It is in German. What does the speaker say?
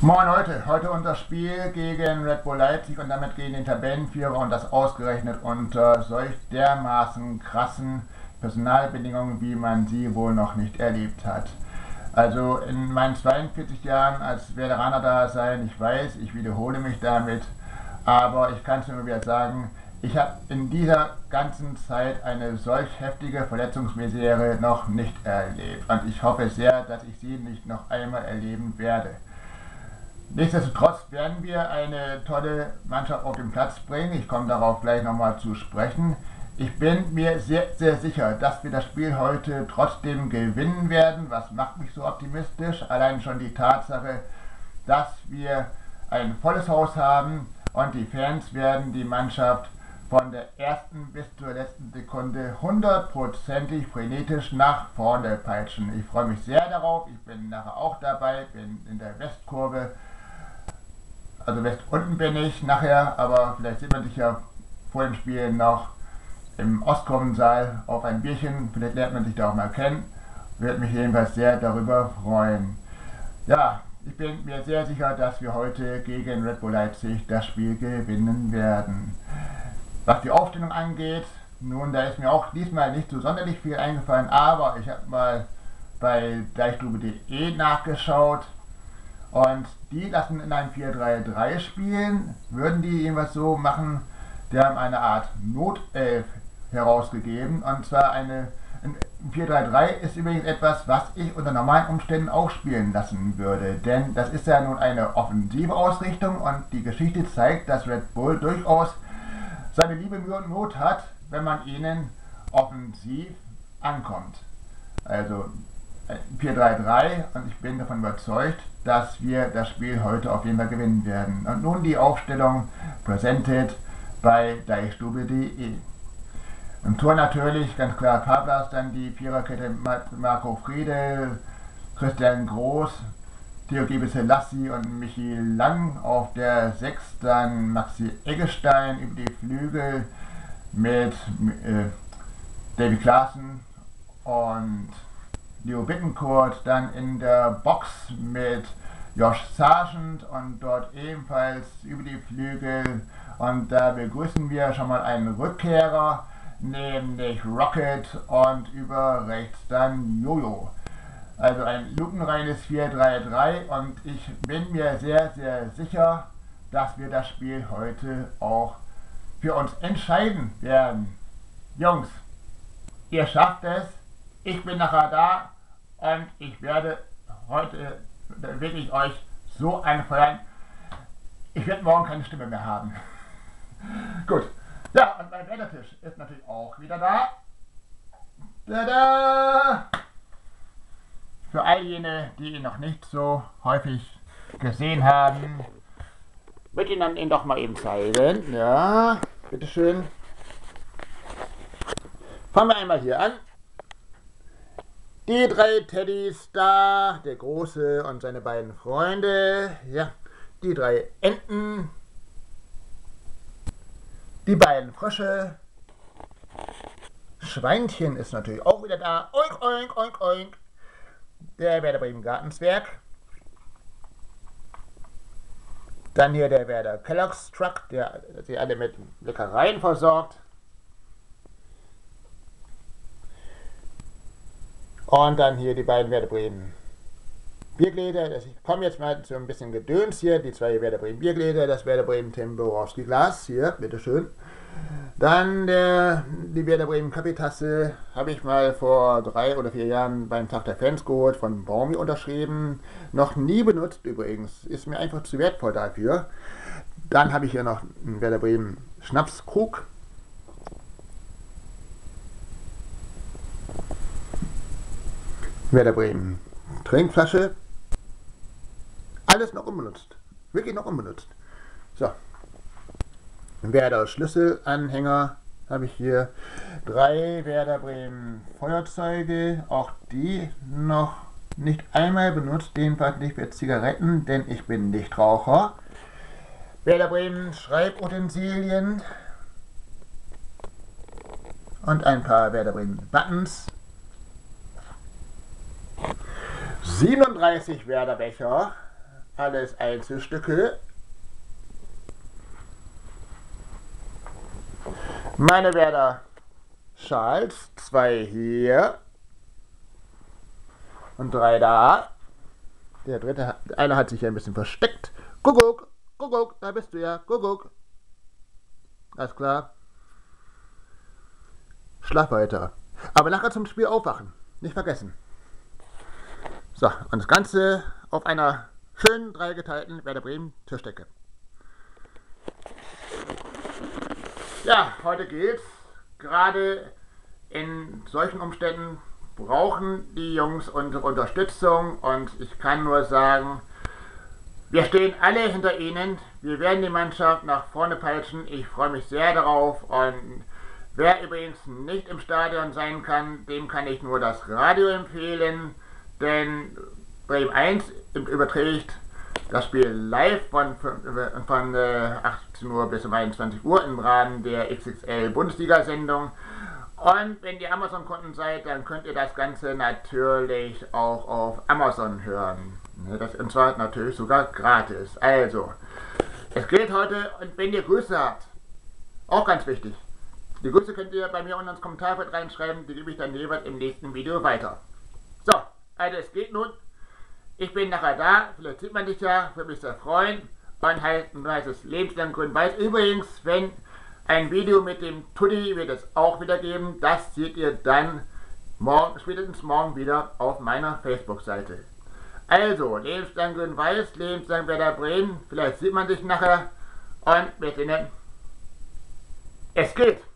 Moin Leute, heute unser Spiel gegen Red Bull Leipzig und damit gegen den Tabellenführer und das ausgerechnet unter solch dermaßen krassen Personalbedingungen, wie man sie wohl noch nicht erlebt hat. Also in meinen 42 Jahren als Veteraner da sein, ich weiß, ich wiederhole mich damit, aber ich kann es nur wieder sagen, ich habe in dieser ganzen Zeit eine solch heftige Verletzungsmisere noch nicht erlebt und ich hoffe sehr, dass ich sie nicht noch einmal erleben werde. Nichtsdestotrotz werden wir eine tolle Mannschaft auf den Platz bringen. Ich komme darauf gleich nochmal zu sprechen. Ich bin mir sehr, sehr sicher, dass wir das Spiel heute trotzdem gewinnen werden. Was macht mich so optimistisch? Allein schon die Tatsache, dass wir ein volles Haus haben und die Fans werden die Mannschaft von der ersten bis zur letzten Sekunde hundertprozentig frenetisch nach vorne peitschen. Ich freue mich sehr darauf. Ich bin nachher auch dabei, bin in der Westkurve. Also West unten bin ich nachher, aber vielleicht sieht man sich ja vor dem Spiel noch im Ostkurvensaal auf ein Bierchen. Vielleicht lernt man sich da auch mal kennen. Würde mich jedenfalls sehr darüber freuen. Ja, ich bin mir sehr sicher, dass wir heute gegen Red Bull Leipzig das Spiel gewinnen werden. Was die Aufstellung angeht, nun, da ist mir auch diesmal nicht so sonderlich viel eingefallen, aber ich habe mal bei deichstube.de nachgeschaut. Und die lassen in einem 4-3-3 spielen. Würden die irgendwas so machen, die haben eine Art Notelf herausgegeben. Und zwar ein 4-3-3 ist übrigens etwas, was ich unter normalen Umständen auch spielen lassen würde. Denn das ist ja nun eine offensive Ausrichtung und die Geschichte zeigt, dass Red Bull durchaus seine liebe Mühe und Not hat, wenn man ihnen offensiv ankommt. Also 4-3-3 und ich bin davon überzeugt, dass wir das Spiel heute auf jeden Fall gewinnen werden. Und nun die Aufstellung presented bei deichstube.de. Im Tor natürlich ganz klar Pavlas, dann die Viererkette Marco Friedl, Christian Groß, Theogebis Selassie und Michi Lang. Auf der 6 dann Maxi Eggestein über die Flügel mit David Klaassen und Leo Bittencourt, dann in der Box mit Josh Sargent und dort ebenfalls über die Flügel. Und da begrüßen wir schon mal einen Rückkehrer, nämlich Rocket und über rechts dann Jojo. Also ein lupenreines 4-3-3 und ich bin mir sehr, sehr sicher, dass wir das Spiel heute auch für uns entscheiden werden. Jungs, ihr schafft es, ich bin nachher da. Und ich werde heute wirklich euch so anfeuern. Ich werde morgen keine Stimme mehr haben. Gut. Ja, und mein Bälletisch ist natürlich auch wieder da. Tada! Für all jene, die ihn noch nicht so häufig gesehen haben, würde ich ihn doch mal eben zeigen. Ja, bitteschön. Fangen wir einmal hier an. Die 3 Teddys da, der Große und seine beiden Freunde, ja, die 3 Enten, die beiden Frösche, Schweinchen ist natürlich auch wieder da, oink, oink, oink, oink, der Werder Bremen Gartenzwerg, dann hier der Werder Kellogg's Truck, der sie alle mit Leckereien versorgt. Und dann hier die beiden Werder Bremen Biergläser. Ich komme jetzt mal zu ein bisschen Gedöns hier. Die 2 Werder Bremen Biergläser, das Werder Bremen Tim Borowski Glas. Hier, bitteschön. Dann die Werder Bremen Kaffeetasse habe ich mal vor 3 oder 4 Jahren beim Tag der Fans geholt, von Baumi unterschrieben. Noch nie benutzt übrigens. Ist mir einfach zu wertvoll dafür. Dann habe ich hier noch einen Werder Bremen Schnapskrug. Werder Bremen Trinkflasche. Alles noch unbenutzt. Wirklich noch unbenutzt. So. Werder Schlüsselanhänger habe ich hier. 3 Werder Bremen Feuerzeuge. Auch die noch nicht einmal benutzt. Jedenfalls nicht für Zigaretten, denn ich bin Nichtraucher. Werder Bremen Schreibutensilien. Und ein paar Werder Bremen Buttons. 37 Werder Becher, alles Einzelstücke. Meine Werder Schals, 2 hier und 3 da. Der dritte, einer hat sich hier ein bisschen versteckt. Kuckuck, Kuckuck, da bist du ja, Kuckuck. Alles klar. Schlaf weiter. Aber nachher zum Spiel aufwachen. Nicht vergessen. So, und das Ganze auf einer schönen dreigeteilten Werder Bremen Tischdecke. Ja, heute geht's. Gerade in solchen Umständen brauchen die Jungs unsere Unterstützung und ich kann nur sagen, wir stehen alle hinter ihnen. Wir werden die Mannschaft nach vorne peitschen. Ich freue mich sehr darauf und wer übrigens nicht im Stadion sein kann, dem kann ich nur das Radio empfehlen, denn Bremen 1 überträgt das Spiel live von 18 Uhr bis um 21 Uhr im Rahmen der XXL Bundesliga-Sendung. Und wenn ihr Amazon-Kunden seid, dann könnt ihr das Ganze natürlich auch auf Amazon hören. Und zwar natürlich sogar gratis. Also, es geht heute, und wenn ihr Grüße habt, auch ganz wichtig, die Grüße könnt ihr bei mir unten ins Kommentarfeld reinschreiben, die gebe ich dann jeweils im nächsten Video weiter. So, also es geht nun. Ich bin nachher da, vielleicht sieht man dich ja, würde mich sehr freuen. Und heißt es lebenslang grün-weiß. Übrigens, wenn ein Video mit dem Tutti wird es auch wieder geben, das seht ihr dann morgen, spätestens morgen wieder auf meiner Facebook-Seite. Also, lebenslang grün-weiß, lebenslang Werder Bremen, vielleicht sieht man sich nachher und wir sehen, es geht!